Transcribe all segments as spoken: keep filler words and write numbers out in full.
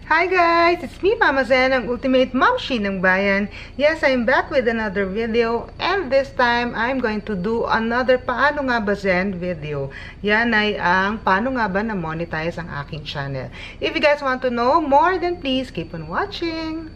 Hi guys! It's me, Mama Zen, ang ultimate momshi ng bayan. Yes, I'm back with another video and this time, I'm going to do another paano nga ba Zen video. Yan ay ang paano nga ba na-monetize ang aking channel. If you guys want to know more, then please keep on watching!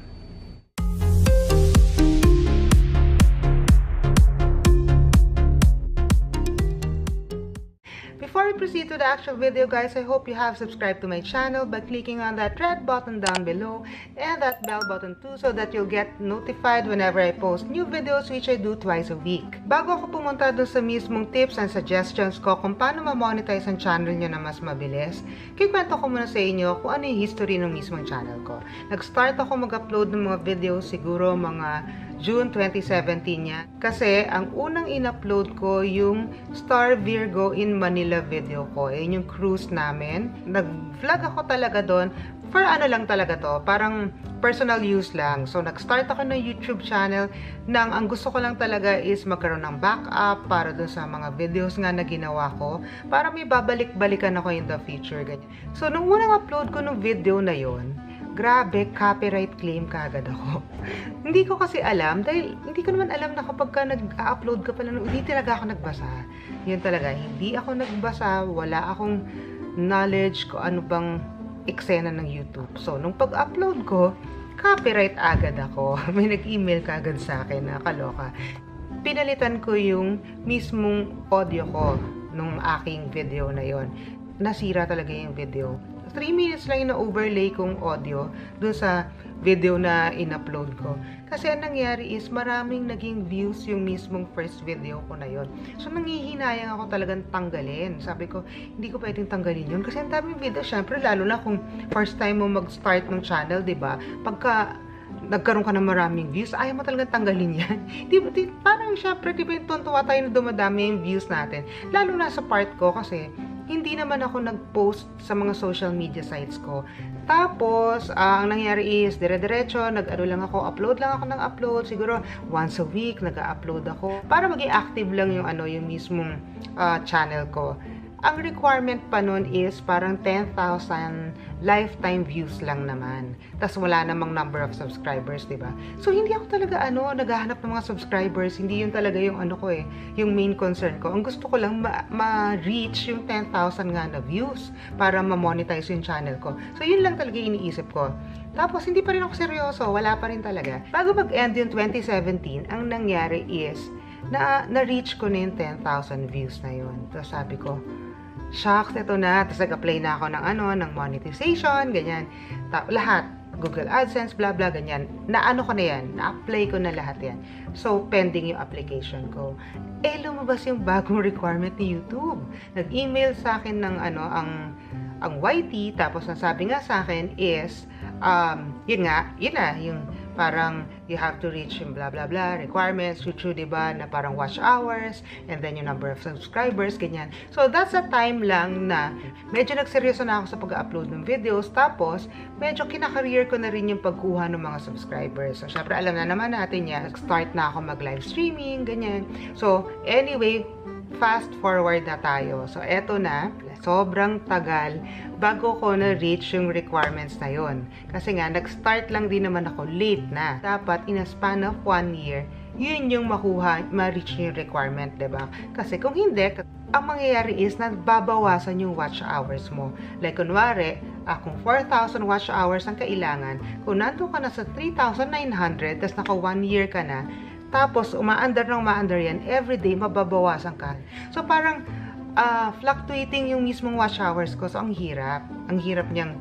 Before we proceed to the actual video, guys, I hope you have subscribed to my channel by clicking on that red button down below and that bell button too so that you'll get notified whenever I post new videos, which I do twice a week. Bago ako pumunta dun sa mismong tips and suggestions ko kung paano ma-monetize ang channel nyo na mas mabilis, kikwento ko muna sa inyo kung ano yung history ng mismong channel ko. Nag-start ako mag-upload ng mga videos siguro mga June twenty seventeen niya. Kasi ang unang in-upload ko yung Star Virgo in Manila video ko. Yun yung cruise namin. Nag-vlog ako talaga doon. For ano lang talaga to, parang personal use lang. So, nag-start ako ng YouTube channel nang ang gusto ko lang talaga is magkaroon ng backup para dun sa mga videos nga na ginawa ko para may babalik-balikan ako in the future. Ganyan. So, nung unang upload ko ng video na yon, grabe, copyright claim kaagad ako. Hindi ko kasi alam, dahil hindi ko naman alam na kapag ka nag-upload ka pala, hindi talaga ako nagbasa. Yun talaga, hindi ako nagbasa, wala akong knowledge ko ano bang eksena ng YouTube. So, nung pag-upload ko, copyright agad ako. May nag-email kaagad sa akin na kaloka. Pinalitan ko yung mismong audio ko nung aking video na yon. Nasira talaga yung video. three minutes lang yung na-overlay kong audio dun sa video na in-upload ko. Kasi ang nangyari is maraming naging views yung mismong first video ko na yon. So, nangihinayang ako talagang tanggalin. Sabi ko, hindi ko pwedeng tanggalin yun. Kasi ang daming video, syempre, lalo na kung first time mo mag-start ng channel, diba? Pagka nagkaroon ka ng maraming views, ayaw mo talagang tanggalin yan. Di, di, parang syempre, di ba yung tuntua tayo na dumadami yung views natin. Lalo na sa part ko kasi hindi naman ako nag-post sa mga social media sites ko. Tapos, uh, ang nangyari is, dire-diretso, nag-ano lang ako, upload lang ako ng upload. Siguro, once a week, nag-upload ako. Para maging active lang yung, ano, yung mismong uh, channel ko. Ang requirement pa nun is parang ten thousand lifetime views lang naman. Tapos wala namang number of subscribers, diba? So, hindi ako talaga, ano, naghahanap ng mga subscribers. Hindi yun talaga yung, ano ko eh, yung main concern ko. Ang gusto ko lang, ma-reach ma yung ten thousand nga na views para ma-monetize yung channel ko. So, yun lang talaga iniisip ko. Tapos, hindi pa rin ako seryoso. Wala pa rin talaga. Bago mag-end yung twenty seventeen, ang nangyari is, na, na-reach ko na yung ten thousand views na yun. Tapos, sabi ko, shucks, ito na. Tapos nag-apply na ako ng ano, ng monetization, ganyan. Ta lahat. Google AdSense, blah, blah, ganyan. Na-ano ko na yan. Na-apply ko na lahat yan. So, pending yung application ko. Eh, lumabas yung bagong requirement ni YouTube. Nag-email sa akin ng ano, ang ang Y T, tapos ang sabi nga sa akin is, um, yun nga, yun na, yung parang you have to reach yung blah blah blah requirements, YouTube, diba, na parang watch hours, and then yung number of subscribers, ganyan. So, that's a time lang na medyo nagseryoso na ako sa pag-upload ng videos, tapos medyo kinakareer ko na rin yung pagkuha ng mga subscribers. So, syempre, alam na naman natin yan, start na ako mag-live streaming, ganyan. So, anyway, fast forward na tayo. So, eto na, sobrang tagal bago ko na-reach yung requirements na yon. Kasi nga, nag-start lang din naman ako late na. Dapat, in a span of one year, yun yung makuha, ma-reach yung requirement, diba? Kasi kung hindi, ang mangyayari is, nababawasan yung watch hours mo. Like, kunwari, ah, kung four thousand watch hours ang kailangan, kung nandun ka na sa three thousand nine hundred, tas naka one year ka na, tapos, umaandar ng umaandar yan, everyday, mababawasan ka. So, parang, Uh, fluctuating yung mismong watch hours ko. So, ang hirap. Ang hirap niyang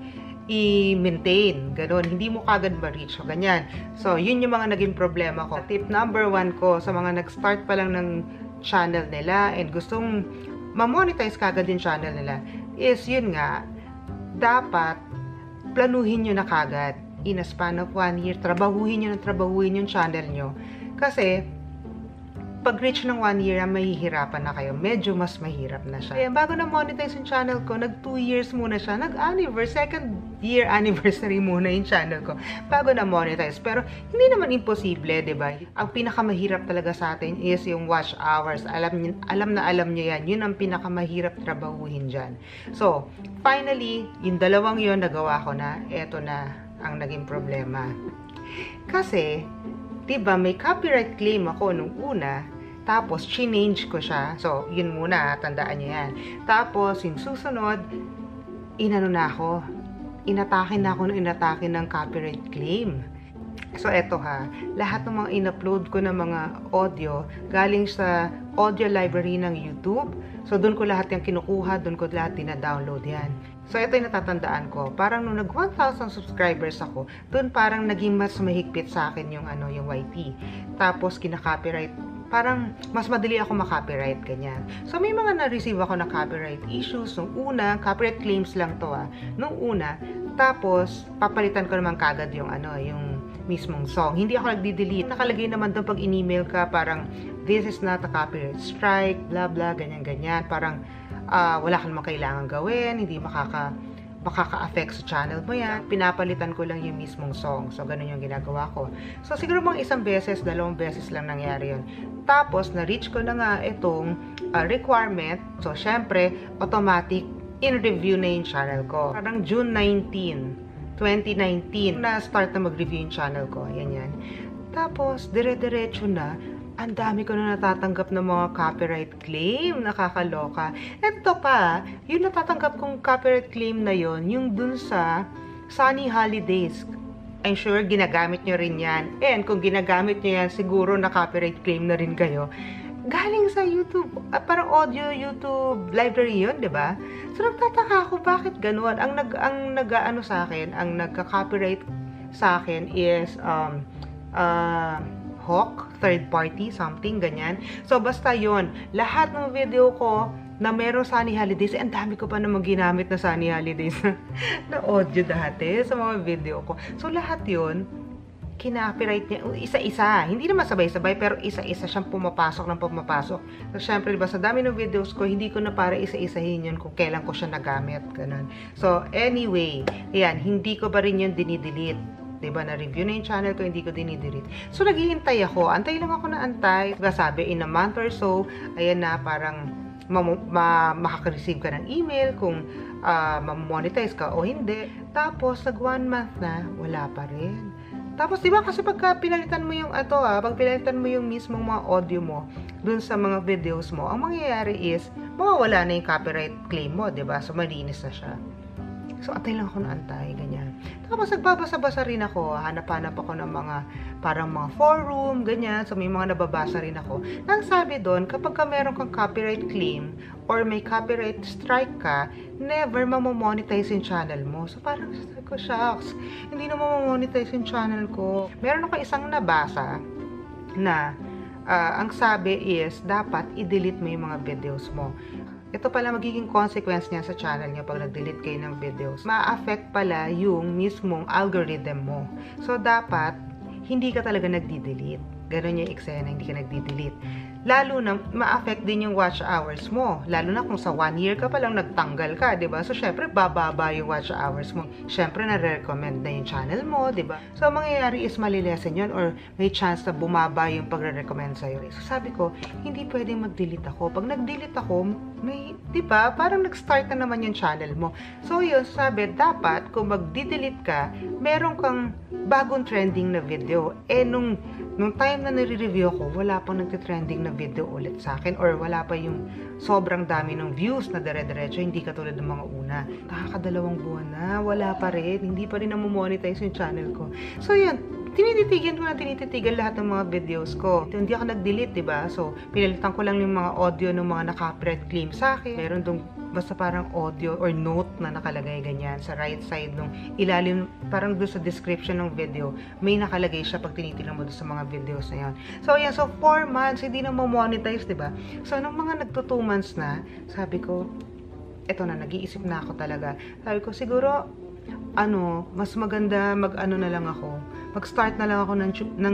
i-maintain. Ganon. Hindi mo kagad ma-reach. So, ganyan. So, yun yung mga naging problema ko. Tip number one ko sa mga nag-start pa lang ng channel nila and gustong ma-monetize kagad yung channel nila is, yun nga, dapat planuhin nyo na kagad. In a span of one year, trabahuhin nyo na trabahuhin yung channel nyo. Kasi, pag-reach ng one year, mahihirapan na kayo. Medyo mas mahirap na siya. Kaya bago na monetize yung channel ko, nag two years muna siya. Nag-anniversary, second, year anniversary muna yung channel ko bago na monetize. Pero hindi naman imposible, di ba? Ang pinakamahirap talaga sa atin is yung watch hours. Alam, alam na alam nyo yan. Yun ang pinakamahirap trabahuhin dyan. So, finally, yung dalawang yun nagawa ko na. Eto na ang naging problema. Kasi, di ba, may copyright claim ako nung una. Tapos, change ko siya. So, yun muna, tandaan nyo yan. Tapos, yung susunod, inano na ako. Inatake na ako ng inatake ng copyright claim. So, eto ha. Lahat ng mga in-upload ko ng mga audio, galing sa audio library ng YouTube. So, doon ko lahat yung kinukuha, doon ko lahat dina-download yan. So, ito yung natatandaan ko. Parang nung nag one thousand subscribers ako, doon parang naging mas mahigpit sa akin yung, ano, yung Y T. Tapos, kina-copyright. Parang mas madali ako makopyright, ganyan. So, may mga na-receive ako na copyright issues. Nung una, copyright claims lang to ah. Nung una, tapos, papalitan ko naman kagad yung, ano, yung mismong song. Hindi ako nagdi-delete. Nakalagay naman doon pag in-email ka, parang, this is not a copyright strike, blah, blah, ganyan-ganyan. Parang, uh, wala ka naman kailangan gawin, hindi makaka makaka-affect sa channel mo yan. Pinapalitan ko lang yung mismong song. So, ganun yung ginagawa ko. So, siguro mga isang beses, dalawang beses lang nangyari yun. Tapos, na-reach ko na nga itong uh, requirement. So, syempre, automatic in-review na yung channel ko. Parang June nineteenth, twenty nineteen, na-start na mag-review yung channel ko. Ayan yan. Tapos, dire-diretso na, ang dami ko na natatanggap ng mga copyright claim. Nakakaloka. Ito pa, yung natatanggap kong copyright claim na yon, yung dun sa Sunny Holidays. I'm sure ginagamit nyo rin yan. And kung ginagamit nyo yan, siguro na copyright claim na rin kayo. Galing sa YouTube. Ah, parang audio YouTube library yun, di ba? So, nagtataka ako, bakit ganun? Ang nag, ang nag-ano sa akin, ang nagka-copyright sa akin is, um, uh, Hawk, third party, something, ganyan. So, basta yon. Lahat ng video ko na meron Sunny Holidays, eh, ang dami ko pa naman ginamit na Sunny Holidays na audio dati sa mga video ko. So, lahat yon kinapiright niya, isa-isa. Hindi naman sabay-sabay, pero isa-isa siyang pumapasok ng pumapasok. So, syempre, diba, sa dami ng videos ko, hindi ko na para isa-isahin yun kung kailan ko siya nagamit. Ganun. So, anyway, ayan, hindi ko pa rin yun dinidelete. Diba, na-review na yung channel ko, hindi ko dinidelete. So, naghihintay ako. Antay lang ako na antay. Diba, sabi, in a month or so, ayan na, parang ma ma makaka-receive ka ng email kung uh, ma-monetize ka o hindi. Tapos, nag one month na, wala pa rin. Tapos, diba, kasi pagka pinalitan mo yung ato, ah, pag pinalitan mo yung mismong mga audio mo, dun sa mga videos mo, ang mangyayari is, mawawala na yung copyright claim mo, diba? So, malinis na siya. So, antay lang ako na antay, ganyan. Tapos, nagbabasa-basa rin ako. Hanap-hanap ako ng mga, parang mga forum, ganyan. So, may mga nababasa rin ako. Nang sabi doon, kapag ka meron kang copyright claim or may copyright strike ka, never mamamonetize yung channel mo. So, parang sabi ko, shucks, hindi na mamamonetize yung channel ko. Meron ako isang nabasa na uh, ang sabi is, dapat i-delete mo yung mga videos mo. Ito pala magiging consequence niya sa channel niya pag nag-delete kayo ng videos. Ma-affect pala yung mismong algorithm mo. So, dapat, hindi ka talaga nagdi-delete. Ganon yung eksena, hindi ka nagdi-delete. Lalo na, ma-affect din yung watch hours mo. Lalo na kung sa one year ka palang nagtanggal ka, diba? So, syempre, bababa yung watch hours mo. Syempre, na-recommend na yung channel mo, diba? So, ang mangyayari is malilesen yun or may chance na bumaba yung pagre-recommend sa'yo. So, sabi ko, hindi pwedeng mag-delete ako. Pag nag-delete ako, may, diba? Parang nag-start na naman yung channel mo. So, yun, sabi, dapat, kung mag-delete ka, meron kang bagong trending na video. Eh, nung, nung time na nire-review ako, wala pang nagtitrending na video ulit sa akin or wala pa yung sobrang dami ng views na dire-diretso, hindi katulad ng mga una. Nakakadalawang buwan na, wala pa rin, hindi pa rin na-monetize yung channel ko. So, yun, tinititigan ko na tinititigan lahat ng mga videos ko. Ito, hindi ako nag-delete, diba? So, pinalitan ko lang yung mga audio ng mga naka-copyright claim sa akin. Meron dong basta parang audio or note na nakalagay ganyan sa right side nung ilalim, parang doon sa description ng video, may nakalagay siya pag tinitingnan mo doon sa mga videos na yan. So, yan. So, four months, hindi na mo-monetize, diba? So, nung mga nagto two months na, sabi ko, eto na, nag-iisip na ako talaga. Sabi ko, siguro, ano, mas maganda mag-ano na lang ako. Mag-start na lang ako ng, ng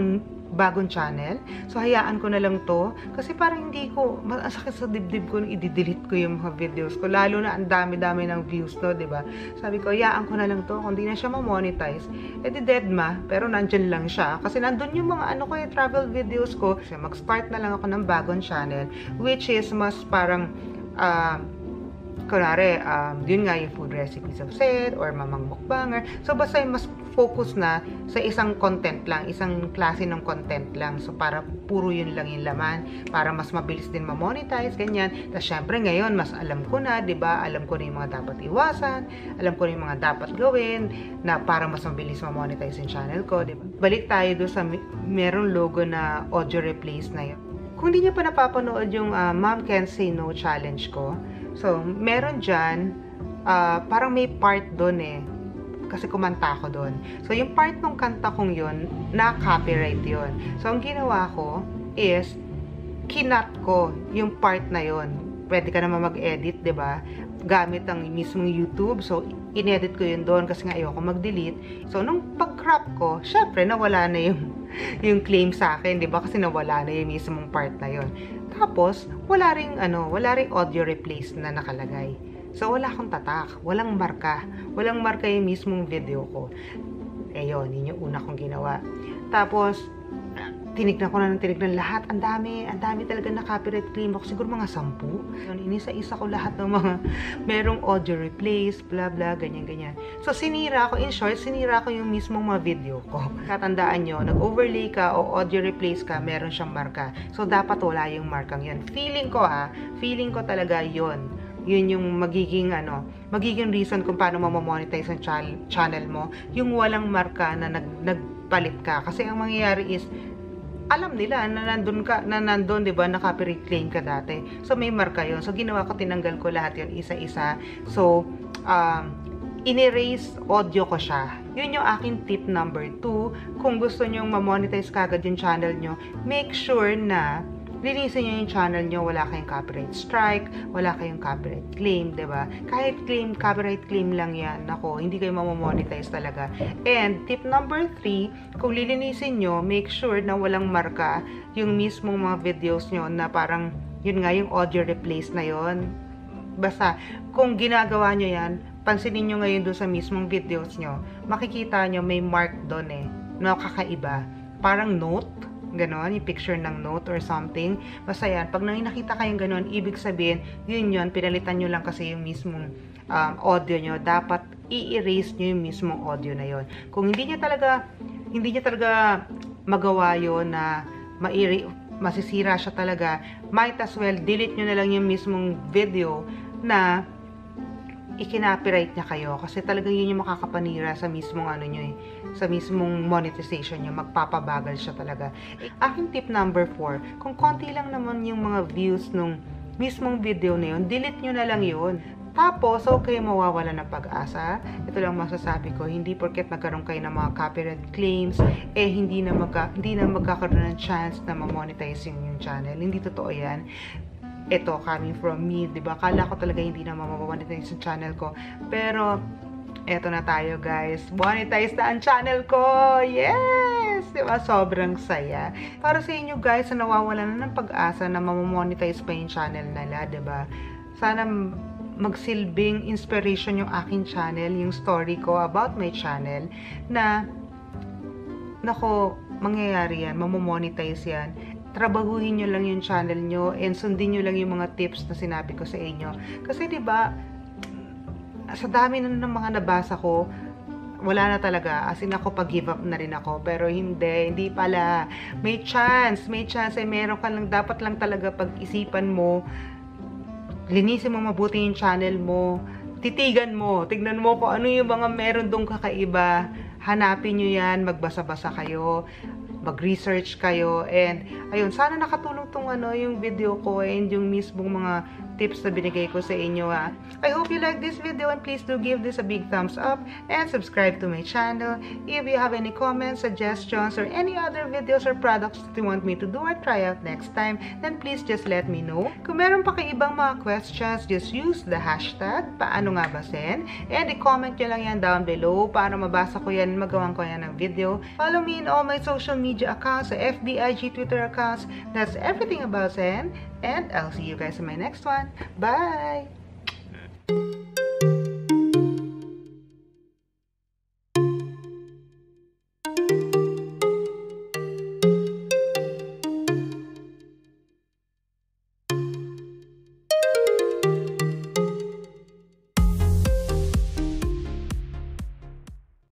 bagong channel. So, hayaan ko na lang to. Kasi parang hindi ko, ang sakit sa dibdib ko nung i-delete ko yung mga videos ko. Lalo na ang dami-dami ng views to, diba? Sabi ko, hayaan ko na lang to. Kung di na siya ma-monetize, edi dead ma. Pero nandyan lang siya. Kasi nandun yung mga ano ko yung travel videos ko. Kasi mag-start na lang ako ng bagong channel. Which is mas parang, ah, uh, kunwari, um, yun nga yung food recipes of Seth or mamang mukbanger. So, basta yung mas focus na sa isang content lang, isang klase ng content lang. So, para puro yun lang yung laman, para mas mabilis din ma-monetize, ganyan. Tapos, syempre, ngayon, mas alam ko na, di ba? Alam ko na yung mga dapat iwasan, alam ko na yung mga dapat gawin, na para mas mabilis ma-monetize yung channel ko, di ba? Balik tayo doon sa merong logo na audio replace na yun. Kung hindi niyo pa napapanood yung uh, Mom Can't Say No challenge ko, so, meron dyan, uh, parang may part doon eh. Kasi kumanta ako doon. So, yung part ng kanta kong yun, na-copyright yun. So, ang ginawa ko is, kinat ko yung part na yun. Pwede ka naman mag-edit, diba? Gamit ang mismong YouTube. So, in-edit ko yun doon kasi nga ayoko mag-delete. So, nung pag-crop ko, syempre, nawala na yung, yung claim sa akin, diba? Kasi nawala na yung mismong part na yun. Tapos, wala ring, ano, wala ring audio replace na nakalagay. So, wala akong tatak. Walang marka. Walang marka yung mismong video ko. Eh, yun. Yun yung una kong ginawa. Tapos, tinignan ko na ng tinignan lahat. Ang dami, ang dami talaga na copyright claim ako. Siguro mga sampu. Yun, inisa-isa ko lahat ng mga merong audio replace, blah, blah, ganyan-ganyan. So, sinira ko. In short, sinira ko yung mismong mga video ko. Katandaan nyo, nag-overlay ka o audio replace ka, meron siyang marka. So, dapat wala yung markang yun. Feeling ko ha, feeling ko talaga yun. Yun yung magiging ano, magiging reason kung paano mo-monetize ang channel mo, yung walang marka na nag, nagpalit ka. Kasi ang mangyayari is, alam nila na nandun ka, na nandun, di ba, na copyright claim ka dati. So, may marka yun. So, ginawa ko, tinanggal ko lahat yun, isa-isa. So, um, in-erase audio ko siya. Yun yung aking tip number two. Kung gusto nyong ma-monetize kagad yung channel nyo, make sure na linisin nyo yung channel nyo, wala kayong copyright strike, wala kayong copyright claim, diba? Kahit claim, copyright claim lang yan, nako, hindi kayo mamamonetize talaga. And, tip number three, kung lilinisin nyo, make sure na walang marka yung mismong mga videos nyo na parang, yun nga, yung audio replace na yon. Basta, kung ginagawa nyo yan, pansinin nyo ngayon doon sa mismong videos nyo, makikita nyo may mark doon eh, na kakaiba. Parang note, ganon, yung picture ng note or something. Basta yan, pag nakita kayong ganon, ibig sabihin, yun yun, pinalitan nyo lang kasi yung mismong um, audio nyo. Dapat i-erase nyo yung mismong audio na yon. Kung hindi nyo talaga, hindi nyo talaga magawa yun na ma-erase, masisira siya talaga, might as well, delete nyo na lang yung mismong video na i-copyright niya kayo. Kasi talagang yun yung makakapanira sa mismong ano nyo eh, sa mismong monetization nyo. Magpapabagal siya talaga. Aking tip number four, kung konti lang naman yung mga views nung mismong video na yun, delete nyo na lang yun. Tapos, okay, mawawala ng pag-asa. Ito lang masasabi ko, hindi porket nagkaroon kayo ng mga copyright claims, eh hindi na, magka, hindi na magkakaroon ng chance na ma-monetize yung, yung channel. Hindi totoo yan. Ito, coming from me, diba? Kala ko talaga hindi na mamamonetize yung channel ko. Pero, eto na tayo, guys. Monetize na ang channel ko! Yes! Diba? Sobrang saya. Para sa inyo, guys, na nawawalan na ng pag-asa na mamamonetize pa yung channel nila, diba? Sana magsilbing inspiration yung aking channel, yung story ko about my channel, na, nako, mangyayari yan, mamamonetize yan. Trabahuhin nyo lang yung channel nyo and sundin nyo lang yung mga tips na sinabi ko sa inyo. Kasi diba, sa dami na ng mga nabasa ko, wala na talaga. As in ako, pag-give up na rin ako. Pero hindi, hindi pala. May chance, may chance. Ay meron ka lang, dapat lang talaga pag-isipan mo, linisin mo mabuti yung channel mo, titigan mo, tignan mo kung ano yung mga meron dong kakaiba. Hanapin nyo yan, magbasa-basa kayo, mag-research kayo, and ayun, sana nakatulong tong ano, yung video ko and yung mismong mga tips na binigay ko sa inyo ha. I hope you like this video and please do give this a big thumbs up and subscribe to my channel. If you have any comments, suggestions, or any other videos or products that you want me to do or try out next time, then please just let me know. Kung meron pa kayo ibang mga questions, just use the hashtag paano nga ba sen, and i-comment nyo lang yan down below para mabasa ko yan, magawan ko yan ng video. Follow me in all my social media accounts, sa F B, I G, Twitter accounts. That's everything about Zen, and I'll see you guys in my next one. Bye!